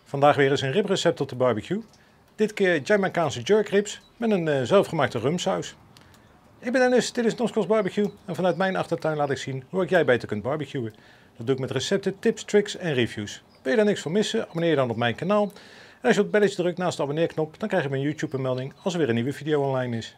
Vandaag weer eens een ribrecept op de barbecue. Dit keer Jamaicaanse jerk ribs met een zelfgemaakte rumsaus. Ik ben Dennis, dit is Noskos Barbecue en vanuit mijn achtertuin laat ik zien hoe jij beter kunt barbecuen. Dat doe ik met recepten, tips, tricks en reviews. Wil je daar niks van missen, abonneer je dan op mijn kanaal. En als je op het belletje drukt naast de abonneerknop, dan krijg je mijn YouTube een melding als er weer een nieuwe video online is.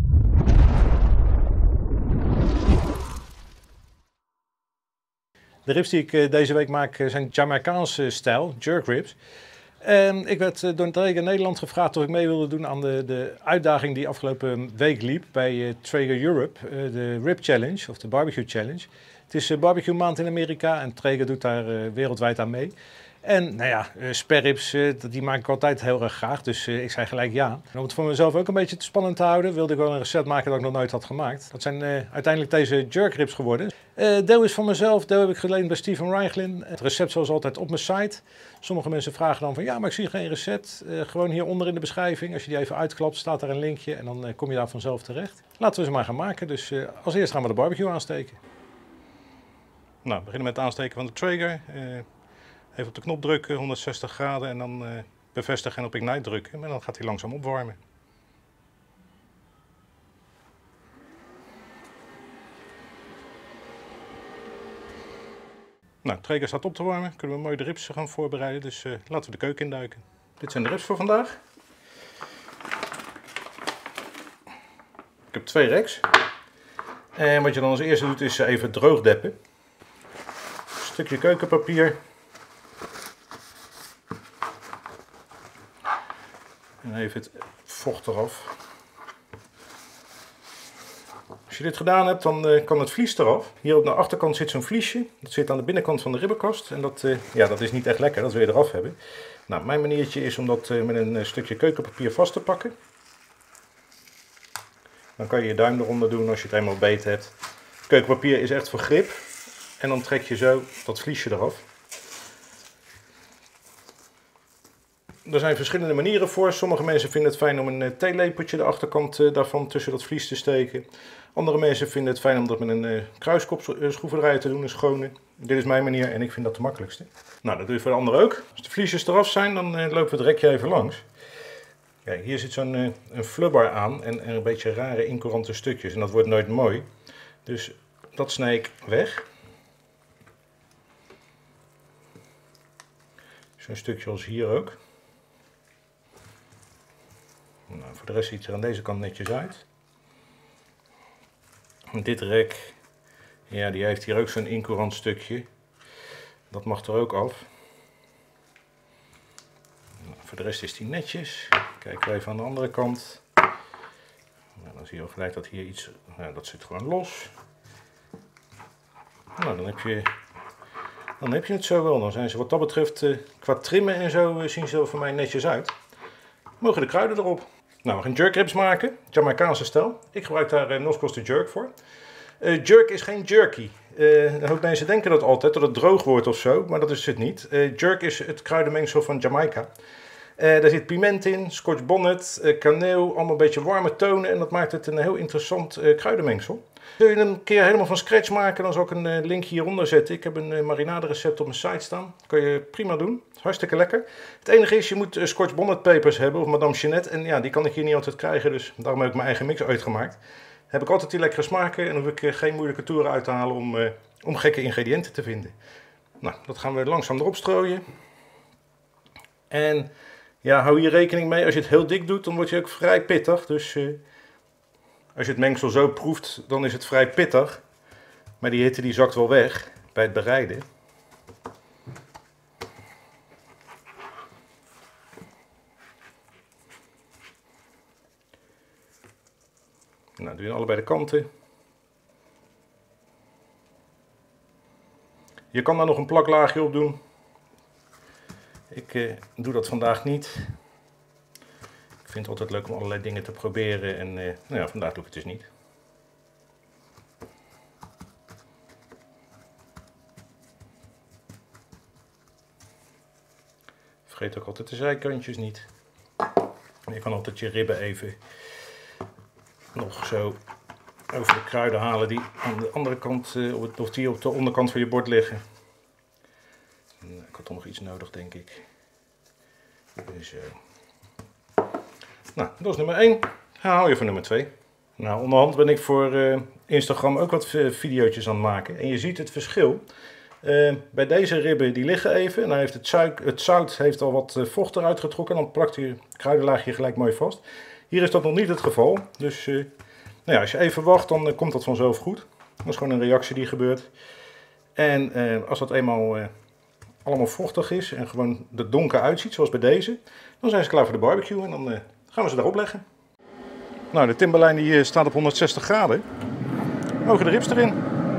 De ribs die ik deze week maak zijn Jamaicaanse stijl, jerk ribs. En ik werd door Traeger Nederland gevraagd of ik mee wilde doen aan de uitdaging die afgelopen week liep bij Traeger Europe, de Rib Challenge of de Barbecue Challenge. Het is barbecue maand in Amerika en Traeger doet daar wereldwijd aan mee. En nou ja, sperribs, die maak ik altijd heel erg graag, dus ik zei gelijk ja. En om het voor mezelf ook een beetje te spannend te houden, wilde ik wel een recept maken dat ik nog nooit had gemaakt. Dat zijn uiteindelijk deze jerk ribs geworden. Deel is van mezelf, deel heb ik geleend bij Steven Reichlin. Het recept zoals altijd op mijn site. Sommige mensen vragen dan van ja, maar ik zie geen recept. Gewoon hieronder in de beschrijving, als je die even uitklapt, staat daar een linkje en dan kom je daar vanzelf terecht. Laten we ze maar gaan maken, dus als eerst gaan we de barbecue aansteken. Nou, we beginnen met het aansteken van de Traeger. Even op de knop drukken, 160 graden en dan bevestigen en op ignite drukken. En dan gaat hij langzaam opwarmen. Nou, de Traeger staat op te warmen. Kunnen we mooi de ribs gaan voorbereiden, dus laten we de keuken induiken. Dit zijn de ribs voor vandaag. Ik heb 2 reks. En wat je dan als eerste doet is even droog deppen. Een stukje keukenpapier. En even het vocht eraf. Als je dit gedaan hebt, dan kan het vlies eraf. Hier op de achterkant zit zo'n vliesje. Dat zit aan de binnenkant van de ribbenkast. En dat is niet echt lekker, dat wil je eraf hebben. Nou, mijn maniertje is om dat met een stukje keukenpapier vast te pakken. Dan kan je je duim eronder doen als je het helemaal beet hebt. Keukenpapier is echt voor grip. En dan trek je zo dat vliesje eraf. Er zijn verschillende manieren voor. Sommige mensen vinden het fijn om een theelepeltje de achterkant daarvan tussen dat vlies te steken. Andere mensen vinden het fijn om dat met een kruiskopschroevendraaier te doen, een schone. Dit is mijn manier en ik vind dat de makkelijkste. Nou, dat doe je voor de anderen ook. Als de vliesjes eraf zijn, dan lopen we het rekje even langs. Kijk, hier zit zo'n een flubber aan en een beetje rare incourante stukjes. En dat wordt nooit mooi. Dus dat snij ik weg. Zo'n stukje als hier ook. Nou, voor de rest ziet het er aan deze kant netjes uit. En dit rek, ja, die heeft hier ook zo'n incourant stukje. Dat mag er ook af. Nou, voor de rest is die netjes. Kijken we even aan de andere kant. Nou, dan zie je al gelijk dat hier iets, nou, dat zit gewoon los. Nou, dan heb je het zo wel. Dan zijn ze wat dat betreft qua trimmen en zo zien ze er voor mij netjes uit. Mogen de kruiden erop. Nou, we gaan jerk ribs maken, Jamaicaanse stijl. Ik gebruik daar Noskos de jerk voor. Jerk is geen jerky. Een hoop mensen denken dat altijd, dat het droog wordt of zo, maar dat is het niet. Jerk is het kruidenmengsel van Jamaica. Daar zit piment in, scotch bonnet, kaneel, allemaal een beetje warme tonen en dat maakt het een heel interessant kruidenmengsel. Wil je een keer helemaal van scratch maken, dan zal ik een link hieronder zetten. Ik heb een marinade recept op mijn site staan. Dat kan je prima doen. Hartstikke lekker. Het enige is, je moet scotch bonnet pepers hebben of Madame Jeanette. En ja, die kan ik hier niet altijd krijgen, dus daarom heb ik mijn eigen mix uitgemaakt. Heb ik altijd die lekkere smaken en hoef ik geen moeilijke toeren uit te halen om gekke ingrediënten te vinden. Nou, dat gaan we langzaam erop strooien. En ja, hou hier rekening mee, als je het heel dik doet, dan wordt je ook vrij pittig. Dus als je het mengsel zo proeft, dan is het vrij pittig. Maar die hitte die zakt wel weg bij het bereiden. Nou, doe je allebei de kanten. Je kan daar nog een plaklaagje op doen. Ik doe dat vandaag niet. Ik vind het altijd leuk om allerlei dingen te proberen en nou ja, vandaag doe ik het dus niet. Vergeet ook altijd de zijkantjes niet. Je kan altijd je ribben even nog zo over de kruiden halen die aan de andere kant, of die op de onderkant van je bord liggen. Ik had toch nog iets nodig, denk ik. Zo. Nou, dat is nummer 1. Haal je voor nummer 2. Nou, onderhand ben ik voor Instagram ook wat video's aan het maken. En je ziet het verschil. Bij deze ribben die liggen even. En dan heeft het zout heeft al wat vocht eruit getrokken. En dan plakt je kruidenlaagje gelijk mooi vast. Hier is dat nog niet het geval. Dus nou ja, als je even wacht, dan komt dat vanzelf goed. Dat is gewoon een reactie die gebeurt. En als dat eenmaal allemaal vochtig is en gewoon er donker uitziet, zoals bij deze, dan zijn ze klaar voor de barbecue en dan gaan we ze daarop leggen. Nou, de Timberline die staat op 160 graden. Mogen de ribs erin.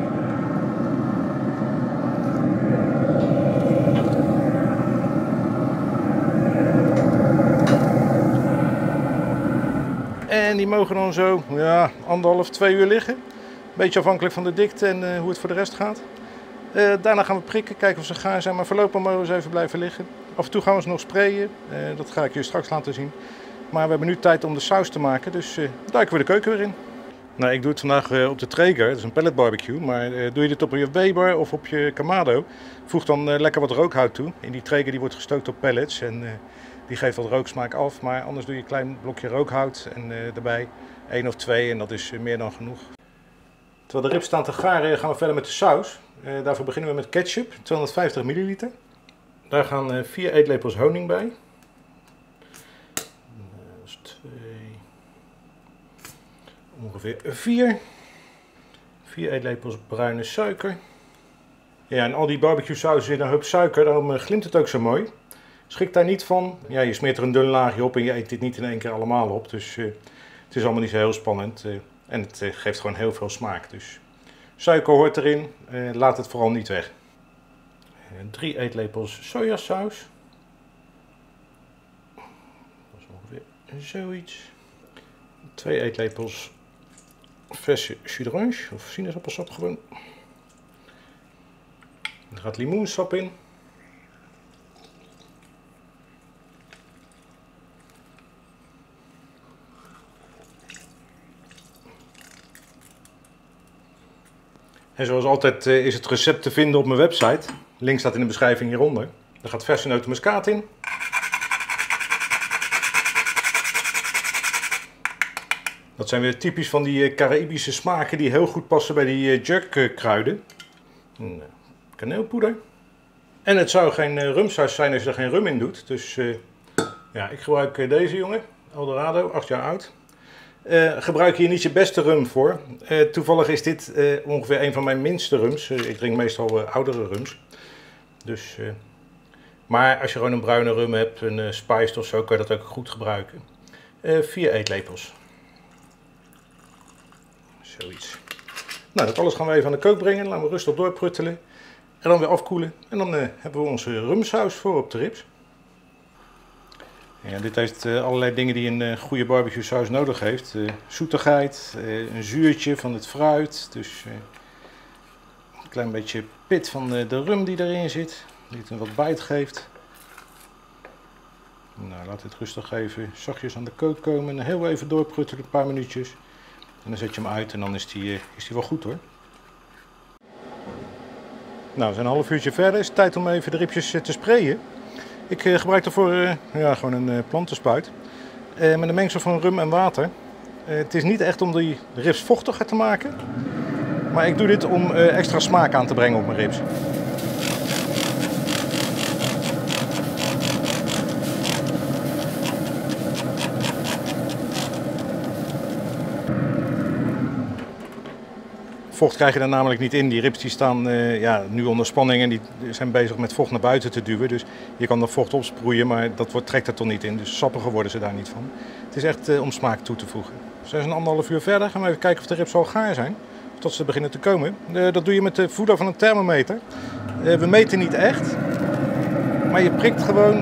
En die mogen dan zo, ja, 1,5, 2 uur liggen. Beetje afhankelijk van de dikte en hoe het voor de rest gaat. Daarna gaan we prikken, kijken of ze gaar zijn, maar voorlopig mogen ze even blijven liggen. Af en toe gaan we ze nog sprayen, dat ga ik je straks laten zien. Maar we hebben nu tijd om de saus te maken, dus duiken we de keuken weer in. Nou, ik doe het vandaag op de Traeger, dat is een pellet barbecue, maar doe je dit op je Weber of op je Kamado, voeg dan lekker wat rookhout toe. In die Traeger die wordt gestookt op pellets en die geeft wat rooksmaak af, maar anders doe je een klein blokje rookhout en erbij 1 of 2 en dat is meer dan genoeg. Terwijl de ribs staan te garen gaan we verder met de saus. Daarvoor beginnen we met ketchup, 250 milliliter. Daar gaan 4 eetlepels honing bij. Dat is 2, ongeveer 4. 4 eetlepels bruine suiker. Ja, en al die barbecue saus zit een hoop suiker, daarom glimt het ook zo mooi. Schrik daar niet van. Ja, je smeert er een dun laagje op en je eet dit niet in één keer allemaal op. Dus het is allemaal niet zo heel spannend. En het geeft gewoon heel veel smaak. Dus suiker hoort erin. Laat het vooral niet weg. 3 eetlepels sojasaus. Dat is ongeveer zoiets. 2 eetlepels verse jus d'orange of sinaasappelsap gewoon. Er gaat limoensap in. En zoals altijd is het recept te vinden op mijn website. Link staat in de beschrijving hieronder. Er gaat verse notenmuskaat in. Dat zijn weer typisch van die Caraïbische smaken die heel goed passen bij die jerkkruiden. Kaneelpoeder. En het zou geen rumsaus zijn als je er geen rum in doet. Dus ja, ik gebruik deze jongen, Eldorado, 8 jaar oud. Gebruik hier niet je beste rum voor. Toevallig is dit ongeveer een van mijn minste rums. Ik drink meestal oudere rums. Dus, maar als je gewoon een bruine rum hebt, een spiced of zo, kan je dat ook goed gebruiken. 4 eetlepels. Zoiets. Nou, dat alles gaan we even aan de kook brengen. Laten we rustig doorpruttelen. En dan weer afkoelen. En dan hebben we onze rumsaus voor op de ribs. Ja, dit heeft allerlei dingen die een goede barbecue saus nodig heeft. Zoetigheid, een zuurtje van het fruit. Dus een klein beetje pit van de rum die erin zit. Die het een wat bite geeft. Nou, laat dit rustig even zachtjes aan de kook komen. En heel even doorpruttelen, een paar minuutjes. En dan zet je hem uit en dan is die wel goed hoor. Nou, we zijn een half uurtje verder. Is het tijd om even de ribjes te sprayen. Ik gebruik daarvoor ja, gewoon een plantenspuit. Met een mengsel van rum en water. Het is niet echt om die ribs vochtiger te maken. Maar ik doe dit om extra smaak aan te brengen op mijn ribs. Vocht krijg je er namelijk niet in. Die ribs die staan ja, nu onder spanning en die zijn bezig met vocht naar buiten te duwen. Dus je kan er vocht opsproeien, maar dat trekt er toch niet in. Dus sappiger worden ze daar niet van. Het is echt om smaak toe te voegen. We zijn een 1,5 uur verder. Gaan we even kijken of de ribs al gaar zijn. Of tot ze beginnen te komen. Dat doe je met de voeder van een thermometer. We meten niet echt. Maar je prikt gewoon.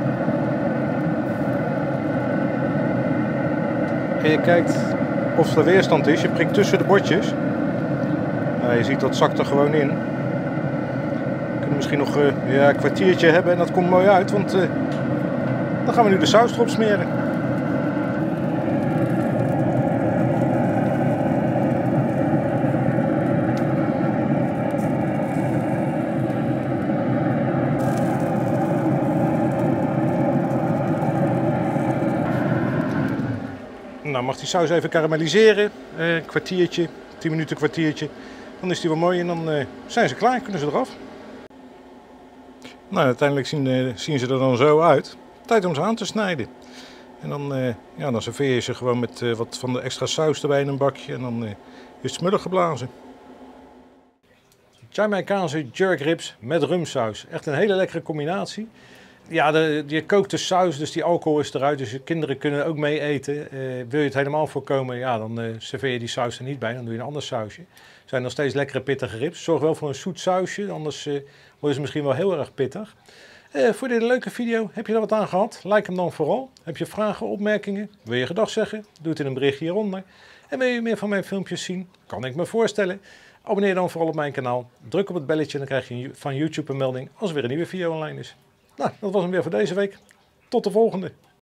En je kijkt of er weerstand is. Je prikt tussen de bordjes. Je ziet dat zakt er gewoon in. We kunnen misschien nog ja, een kwartiertje hebben en dat komt mooi uit, want dan gaan we nu de saus erop smeren. Nou mag die saus even karamelliseren. Een kwartiertje, 10 minuten, kwartiertje. Dan is die wel mooi en dan zijn ze klaar, kunnen ze eraf. Nou, uiteindelijk zien ze er dan zo uit. Tijd om ze aan te snijden. En dan, dan serveer je ze gewoon met wat van de extra saus erbij in een bakje. En dan is het smullig geblazen. Jamaicaanse jerk ribs met rumsaus. Echt een hele lekkere combinatie. Ja, je kookt de saus, dus die alcohol is eruit. Dus je kinderen kunnen ook mee eten. Wil je het helemaal voorkomen, ja, dan serveer je die saus er niet bij. Dan doe je een ander sausje. Zijn nog steeds lekkere pittige ribs. Zorg wel voor een zoet sausje, anders worden ze misschien wel heel erg pittig. Voor dit leuke video, heb je er wat aan gehad? Like hem dan vooral. Heb je vragen, opmerkingen? Wil je gedag zeggen? Doe het in een berichtje hieronder. En wil je meer van mijn filmpjes zien? Kan ik me voorstellen. Abonneer dan vooral op mijn kanaal. Druk op het belletje en dan krijg je van YouTube een melding als er weer een nieuwe video online is. Nou, dat was hem weer voor deze week. Tot de volgende.